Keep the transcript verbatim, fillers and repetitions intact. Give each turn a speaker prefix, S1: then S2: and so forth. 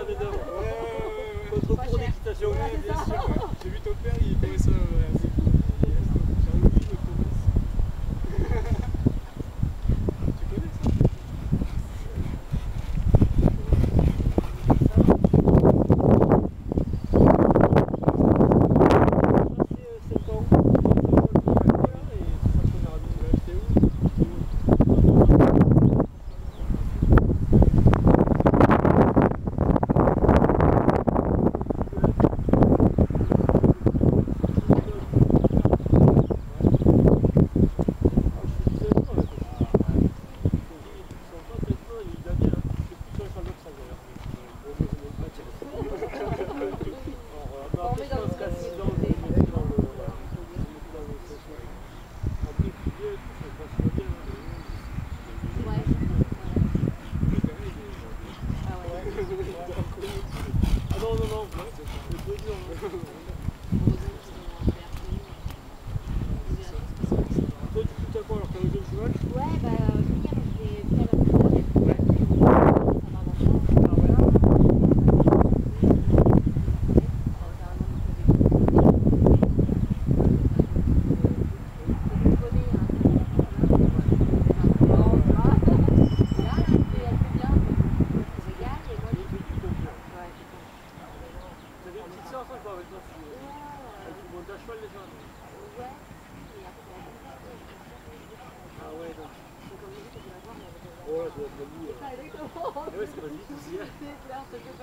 S1: l'année d'avant.
S2: Ouais, ouais, ouais, ouais.
S1: Contre cours d'équitation.
S2: Ouais, bien sûr. Ouais. J'ai vu ton père, il trouvait ça ouais, assez cool. J'ai oublié le promesse. Tu connais ça? Ah non, non, non, c'est peu dur. Toi, tu fous à quoi alors? T'as osé le cheval?
S3: Ouais, bah, hier, j'ai fait la première.
S2: Ouais.
S3: Ça va longtemps.
S2: Ah ouais.
S3: Ouais, c'est pas vite aussi. C'est clair, ça fait